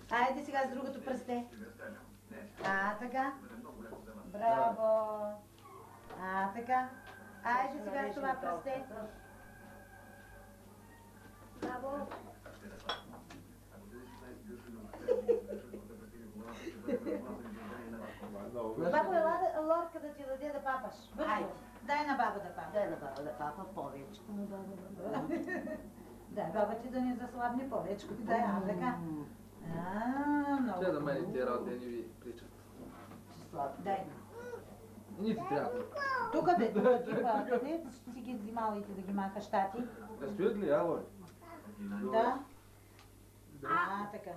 Айде сега с другото пръсте. Така. Браво. Така. Айде сега с това пръсте. Браво. Бабо, ела лорка да ти даде да папаш. Бързо. Дай на баба да папа. Дай на баба да папа повече. Дай баба ти да ни заслабне повече. Дай, така. Много. Ще да мен тия работи не ви причат. Дай. Не ти трябва. Тук бе, къде си ги взимал и ти да ги махаш, тати? Да стоят ли, ало? Да. Така.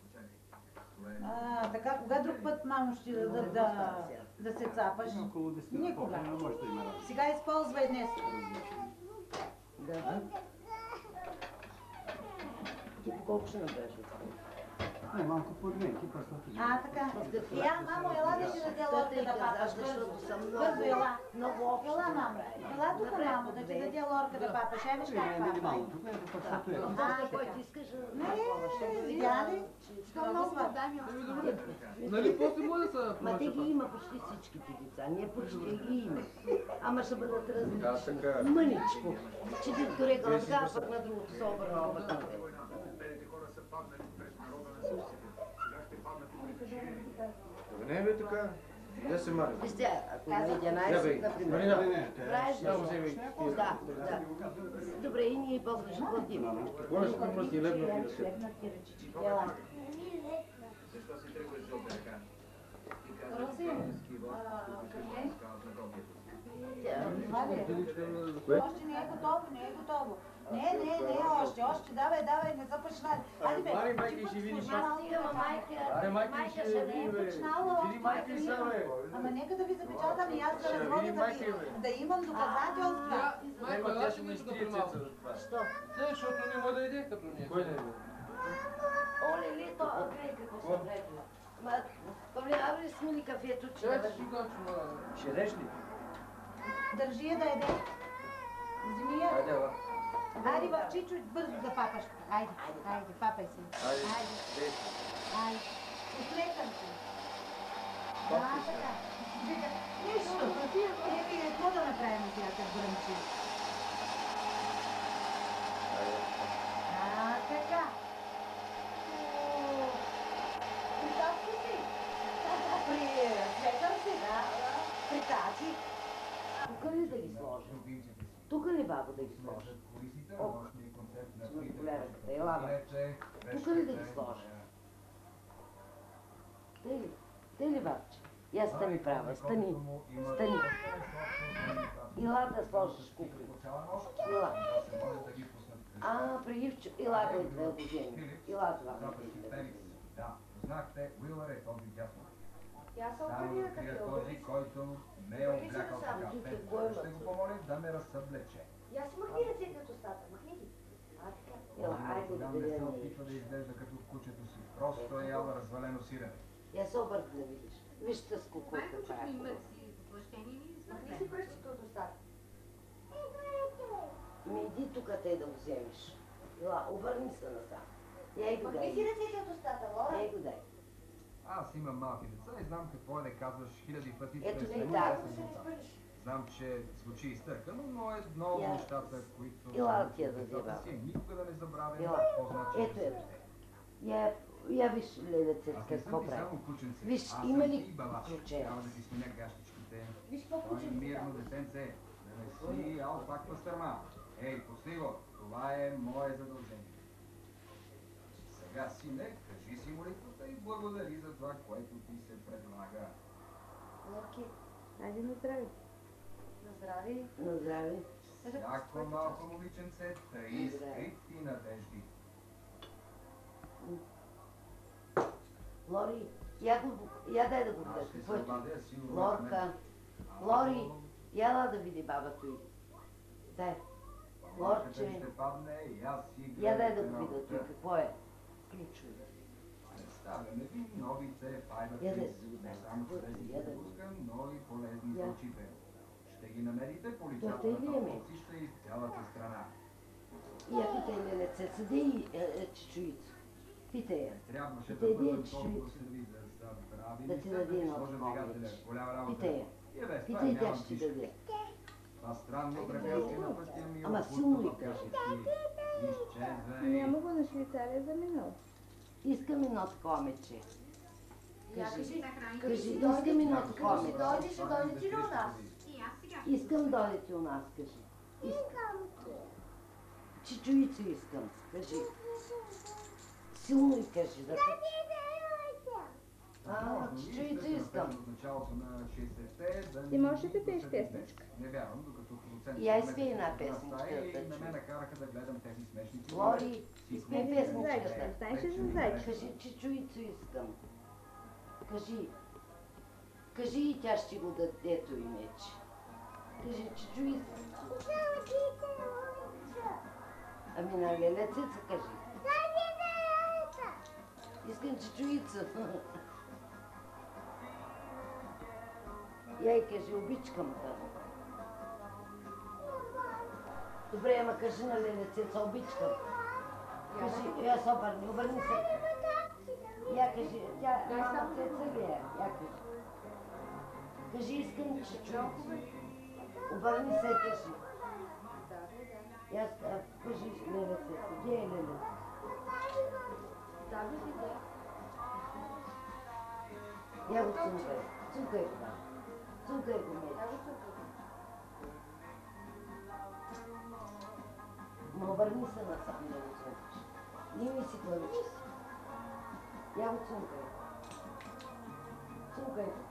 Така, кога друг път мамо ще дадат да се цапаш? Никога. Сега използвай днес. Да. Ти по колко ще набереш? Не, малко по две, ти просто ти. Така. Мамо, ела да ще даде лорка да папаш. Бързо, ела. Ела, мамо. Ела тук, мамо, да ти даде лорка да папаш. Ай, виж как папа. Тук е да пасатуе. Който искаш, видя ли? Що много Нали, после може да са... Ма те ги има почти всичките деца, ние почти ги има. Ама ще бъдат различни. Мъничко. Че ти доре гълка, пък на другото се обърна обърна. Не бе така. Я се мари. Вижте, ако на 11, например, правиш нещо. Да. Добре, и ние после ще платим. Може да мръсни лепна Ела. Още не е готово. Не, още. Давай, не са почнали. Айде бе. Мари, майка ще види. Майка ще види, бе. Види майка и са, бе. Ама нека да ви запечатам и аз да развода да имам доказателства. Майка, тя ще ме изтрие цеца за това. Що? Защото не мога да иде като ние. Кой не е? Оле, лето, гледай какво съм рекла. Ма, повлиявали сме ли кафето, че да върши? Ще деш ли? Държи я да яде. Вземи я. Айде, ела. Айде в Чичо бързо да папаш. Айде, папай си. Айде. Услекам си. Така. Нищо. Какво да направим сега, как бръмчи? Така. Притачи си. Светър си, да. Притачи. Тук ли да ги сложим? Тук ли, бабо, да ги сложим? Ела, тук ли да ги сложим? Тъй ли, бабче? Я стани права, стани. Ела да сложиш купли. Ела. При Ивчо, ела да го вземи. Ела това да го вземи. Да, знахте, Уилър е този дясно. Само да крия този, който не е облякал така. Ще го помоля да ме разсъблече. Я си махни ръцете от устата, махни ги. Не се опитва да изглежда като кучето си. Просто е яла развалено сирене. Я се обърна да видиш. Вижте с кукурка прави. Махни си пръстите от устата. Иди тук те да го вземеш. Ела, обърни се насам. Я и го дай. Махни си ръцете от устата, Лора. Я и го дай. Аз имам малки деца и знам какво е да казваш хиляди пъти Ето през не деца. да. Знам, че звучи изтъркано, но е много нещата, които Ела ти я децата дадева. си никога да не забравя Ела. какво значи. Ето. Я виж, лелеце, какво прави. Виж, има ли ключе? Трябва да ти сменя гащичките. Виж какво Той е куче мирно детенце. Да не си алпак пастърма. Ей, пусти го. Това е мое задължение. Сега, сине, кажи си молитвата и благодари за това, което ти се предлага. Лорки, айде на здраве. На здраве. На здраве. Всяко малко момиченце таи скрити надежди. Лори, я дай да го Аз ще се гледа. обадя силно. Лорка. Лори, яла да види бабата й. Дай. Лорче. Ще падне и аз си Я дай да го видя той какво е. Ключове. Представяме ви нови C5 Я да не само чрез изпуска, но и полезни за очите. Ще ги намерите по лицата Той на ли е, ме? търговците из цялата страна. И ето те лелеце, съди и чичуица. Питай я. Трябваше Питай, да бъдем вие толкова сърди да забравим да ти се, даде едно сложим такова двигателя. вече. Голяма работа. Питай я. И без това Питай, тя нямам ще ти нищо. даде. Това странно препятствие на пътя ми Ама отпуска силно ли въпросите. Изчезвай. Няма го на Швейцария за минал. Искам едно такова мече. Кажи, Кажи, искам едно такова мече. дойде, ще дойде ти у нас. Искам дойдете у нас, кажи. Искам. Чичуицу искам, кажи. Силно и кажи, да чичуицу искам. От началото на 60-те, да Ти можеш ли да пееш песничка? Не вярвам, докато продуцентите Я ме изпей една записаха на песничка, стая и да не ме чуя. накараха да гледам тези смешни Лори, изпей песничката. Зайче, знаеш ли за зайче? Кажи, чичуицу искам. Кажи. Кажи и тя ще го даде той меч. Кажи, чичуицу. Ами на лелецеца кажи. Искам чичуицу. Я и кажи, обичкам те. Добре, ама кажи на лелецеца, обичкам. Кажи, я се обърни се. Я кажи, тя мама цеца ли е? Я кажи. Кажи, искам чичуицу. Обърни се, кажи. Кажи, лелецеца, где е лелецеца? Я го цункай. Цункай го. Цункай го меч. Но обърни се насам да го цункаш. Ними си главичи си. Я го цункай. Цункай го.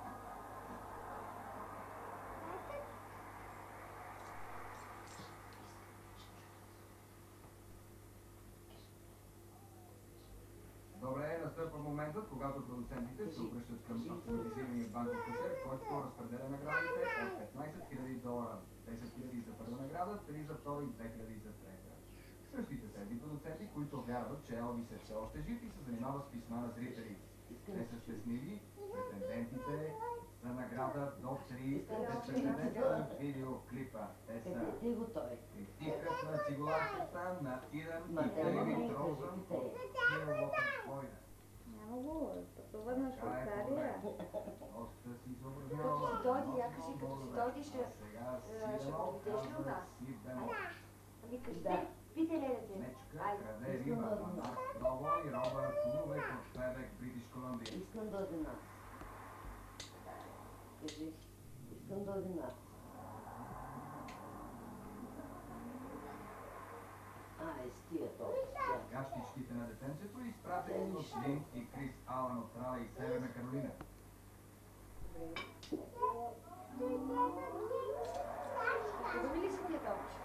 Добре, настъпва моментът, когато продуцентите се обръщат към автоматизирания банков касер, който разпределя наградите от $15,000, $10,000 за първа награда, 3 за втора и 2,000 за трета. Същите тези продуценти, които вярват, че Елвис е все още жив и се занимава с писма на зрители. Те са щастливи, претендентите за награда до 3 претендента на видеоклипа. Те са Ти го той. Тихът на цигуларката на Иден и Дейвид Розън от Clearwater, Флорида. Няма го, пътува на Швейцария. Доста си съобразявала. Като си дойде, я кажи, като си дойде, ще Сега проведеш ли у нас? си бемол. Ами кажи, Да. питай лелете. Мечка краде риба на Марк Прово и Робърт Лувек от Квебек, Бритиш Колумбия. Искам да оди нас. Кажи. Искам да оди нас. Ай, с тия толкова. Гащичките на детенцето, изпратени от Лин и Крис Алън от Рала и Северна Каролина. Хубави ли са тия толкова?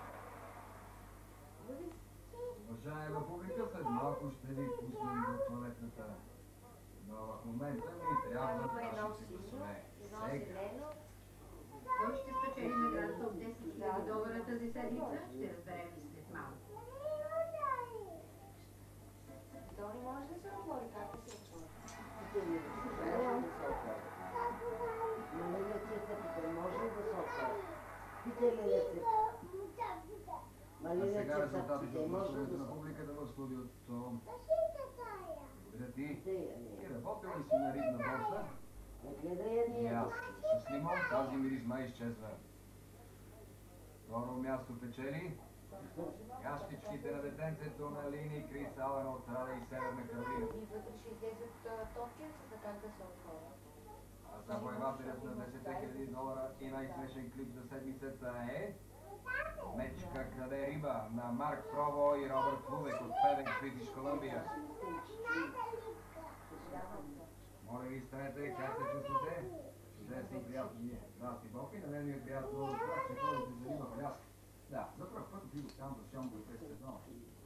Уважаема публика, след малко ще ви пуснем до туалетната. Но в момента ми трябва вашите гласове. Сега. Кой ще спечели наградата от $10,000 тази седмица? Ще разберем и след малко. Дори може да се говори как да се отвори. Може ли да се отвори? Питай лелецето. А сега резултатите от гласовете на публиката в студиото. Благодаря ти. И работил ли си на рибна борса? И аз. С лимон тази миризма изчезва. Второ място печели гащичките на детенцето на Лини Крис Алън от Рала и Северна Каролина. И вътре ще излезат топченцата, как да се отвори. А завоевателят на $10,000 и най-смешен клип за седмицата е Мечка краде риба на Марк Прово и Робърт Лувек от Квебек, Бритиш Колумбия. Моля ви, станете, как се чувствате? Чудесно и приятно ми е. Здрасти, Бог, и на мен ми е приятно да това, че ходите за риба в Аляска. Да, за първ път отидох там за съмга през сезона.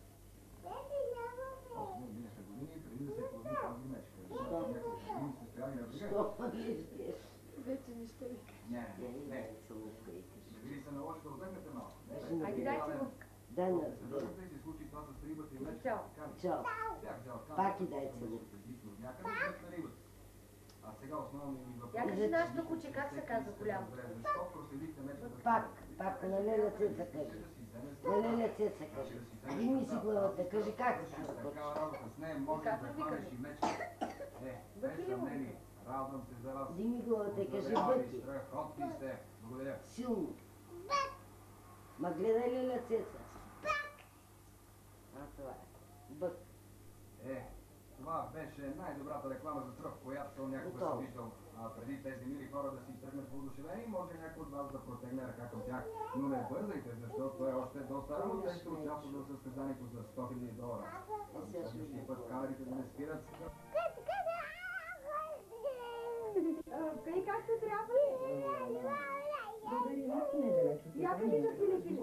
После минаха години преди да се появи тази мечка. Няколко години сме стояли на брега. Вече не ще ви Не. Не ви се наложи да отдъхнете малко. Айде, дайте го. Дай на Задължите се случи това с рибата и мечка. Чао. Чао. Бях взел камък. Пак и дай целук. Някъде на рибата. А сега основният ми въпрос. Я кажи нашето куче, как се казва голямо? Защо проследихте мечката? Пак на лелецето кажи. Леле Цеца кажи. Дигни си главата, кажи как се казва точно. Такава работа с нея може да хванеш и мечка. Без съмнение, радвам се за вас. Дигни главата и кажи Благодаря ви, бъки. страхотни сте. Благодаря. Силно. Ма гледай Леле Цеца. А това е. Бък. Това беше най-добрата реклама за тръх, която някога съм виждал. Преди тези мили хора да си тръгнат воодушевени, може някой от вас да протегне ръка към тях. Но не бързайте, защото е още доста рано, тъй ще участва в състезанието за $100,000. Следващия път камерите да не спират. Къде как се трябва ли? Я кажи за Филипи.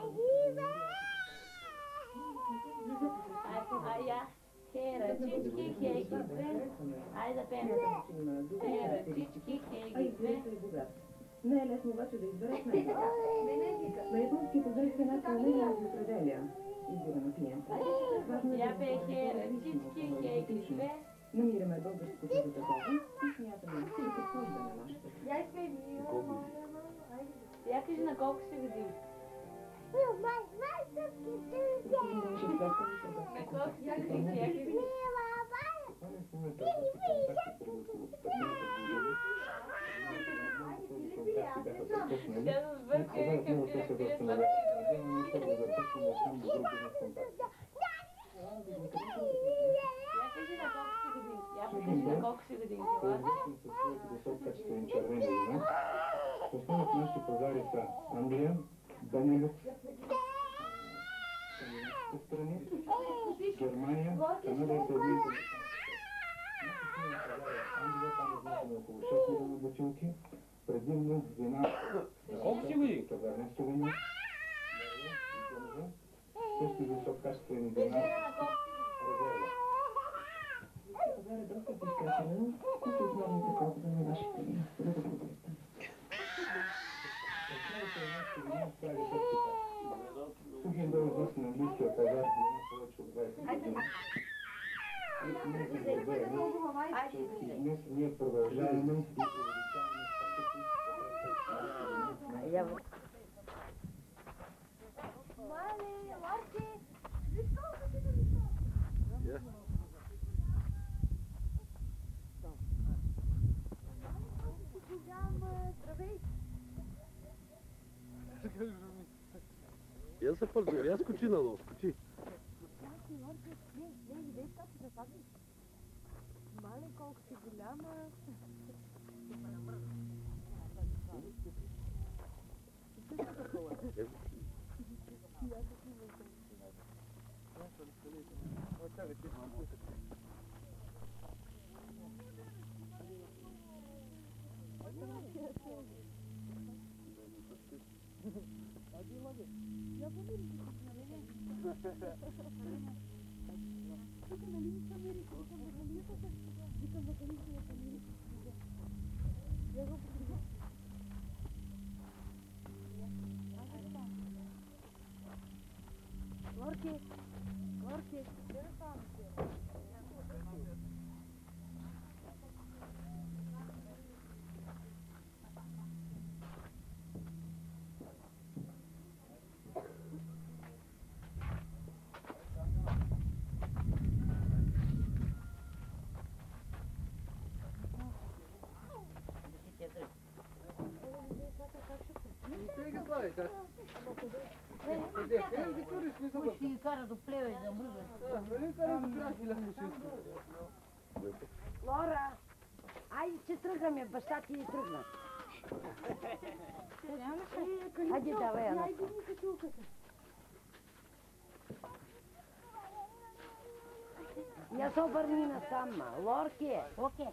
Херачички, хейги две. Айде да пеем. Херачички, хейги две. Не е лесно обаче да избереш най-добре. На японски пазар цената не е определя избора на клиента. Важно е Я бе херачички, хейги две. намираме българското за такова и смятаме да се подхожда на нашата. Я изпей ми. Я кажи на колко ще видим. Основно нашите пазари са Англия, Бенелюкс, страни, Германия, Канада и Съединените щати. Англия там изнасяме около 6 милиона бутилки, предимно вина, тавернесто вино, също висококачествени вина, резерва. Пазар е доста представителен, които основните колкото на нашите вина. Тук е да известен на английския пазар вина повече от 20 години. И днес ние продължаваме и увеличаваме Я се първи, я скочи на нос, скочи. Мале колко си голяма. Горки. Ще ги кара до плева и да мръза. Лора, айде, че тръгваме, баща ти ни тръгна. Хайде, давай една. Я се обърни насам, Лорки. Окей.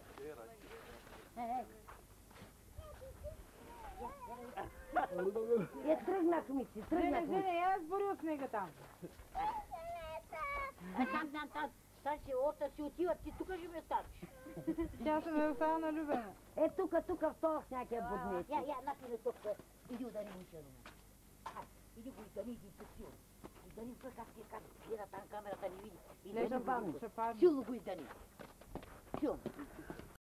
Тръгнахме си, тръгнахме. Не, аз боря с него там. Там. Старши, ота си отиват, ти тук ще ме старши. Тя ще ме остава на любена. Тук в този сняг е буднец. Я, напине тук, иди удари учено. Иди го издани, иди тук силно. Издани тук, как ти гледа там камерата не види. Не, ще падне. Силно го издани. Силно.